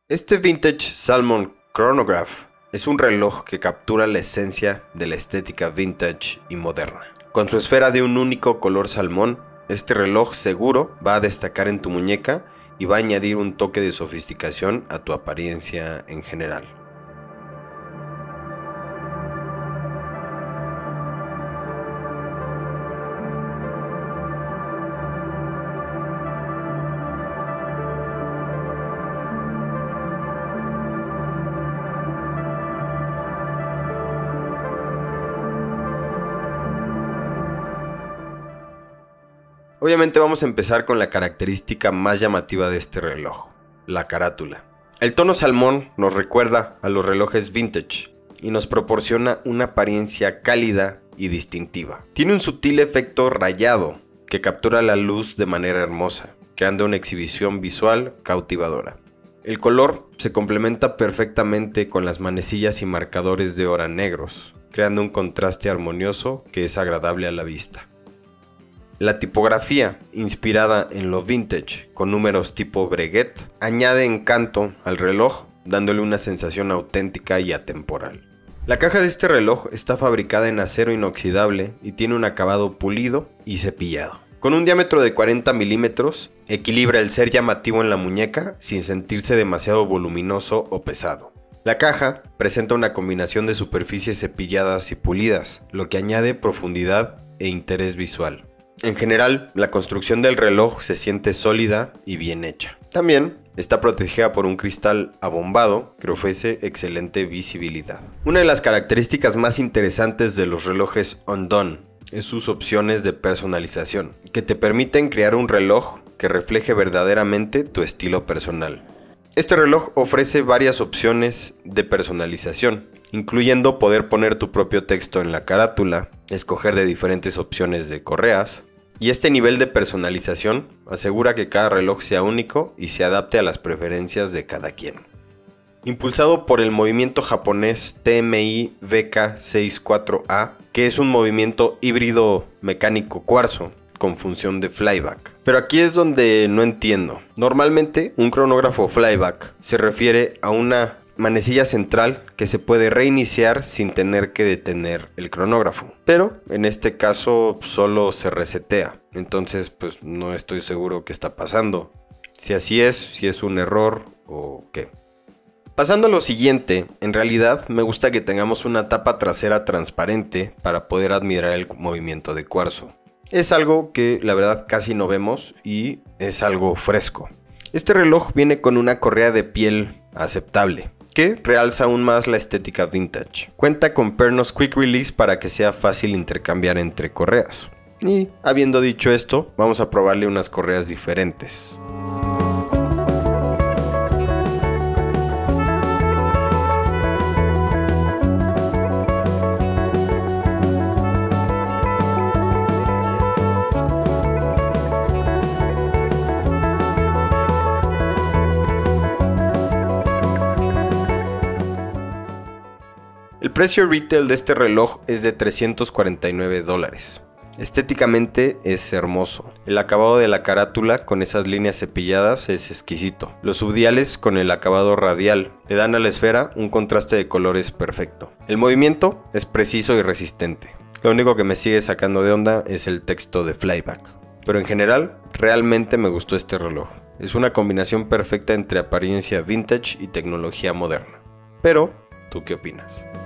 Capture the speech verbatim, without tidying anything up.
Este Vintage Salmon Chronograph es un reloj que captura la esencia de la estética vintage y moderna. Con su esfera de un único color salmón, este reloj seguro va a destacar en tu muñeca y va a añadir un toque de sofisticación a tu apariencia en general. Obviamente vamos a empezar con la característica más llamativa de este reloj, la carátula. El tono salmón nos recuerda a los relojes vintage y nos proporciona una apariencia cálida y distintiva. Tiene un sutil efecto rayado que captura la luz de manera hermosa, creando una exhibición visual cautivadora. El color se complementa perfectamente con las manecillas y marcadores de hora negros, creando un contraste armonioso que es agradable a la vista. La tipografía, inspirada en lo vintage, con números tipo Breguet, añade encanto al reloj, dándole una sensación auténtica y atemporal. La caja de este reloj está fabricada en acero inoxidable y tiene un acabado pulido y cepillado. Con un diámetro de cuarenta milímetros, equilibra el ser llamativo en la muñeca sin sentirse demasiado voluminoso o pesado. La caja presenta una combinación de superficies cepilladas y pulidas, lo que añade profundidad e interés visual. En general, la construcción del reloj se siente sólida y bien hecha. También está protegida por un cristal abombado que ofrece excelente visibilidad. Una de las características más interesantes de los relojes Undone es sus opciones de personalización, que te permiten crear un reloj que refleje verdaderamente tu estilo personal. Este reloj ofrece varias opciones de personalización, incluyendo poder poner tu propio texto en la carátula, escoger de diferentes opciones de correas, y este nivel de personalización asegura que cada reloj sea único y se adapte a las preferencias de cada quien. Impulsado por el movimiento japonés T M I V K sesenta y cuatro A, que es un movimiento híbrido mecánico cuarzo con función de flyback. Pero aquí es donde no entiendo. Normalmente un cronógrafo flyback se refiere a una manecilla central que se puede reiniciar sin tener que detener el cronógrafo, pero en este caso solo se resetea, entonces pues no estoy seguro qué está pasando, si así es, si es un error o qué. Pasando a lo siguiente, en realidad me gusta que tengamos una tapa trasera transparente para poder admirar el movimiento de cuarzo. Es algo que la verdad casi no vemos y es algo fresco. Este reloj viene con una correa de piel aceptable, que realza aún más la estética vintage. Cuenta con pernos Quick Release para que sea fácil intercambiar entre correas. Y habiendo dicho esto, vamos a probarle unas correas diferentes. El precio retail de este reloj es de trescientos cuarenta y nueve dólares. Estéticamente es hermoso. El acabado de la carátula con esas líneas cepilladas es exquisito. Los subdiales con el acabado radial le dan a la esfera un contraste de colores perfecto. El movimiento es preciso y resistente. Lo único que me sigue sacando de onda es el texto de flyback. Pero en general, realmente me gustó este reloj. Es una combinación perfecta entre apariencia vintage y tecnología moderna. Pero, ¿tú qué opinas?